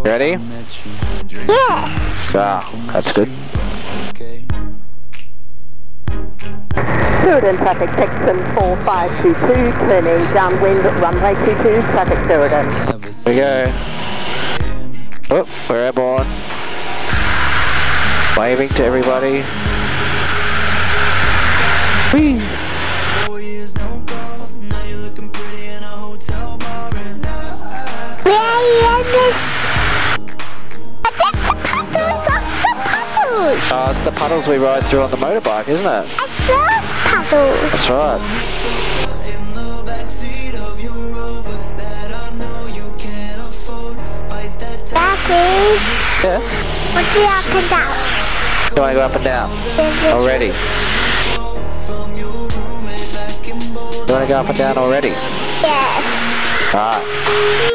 Ready? Yeah. Ah, that's good. Tooradin traffic, Texan 4522, turning downwind, runway 22, traffic Tooradin. Here we go. Oh, we're airborne. Waving to everybody. Whee! Oh, it's the puddles we ride through on the motorbike, isn't it? I love puddles. That's right. Daddy, Yes? what's the up and down? You want to go up and down? Already? You want to go up and down already? Yes. Alright.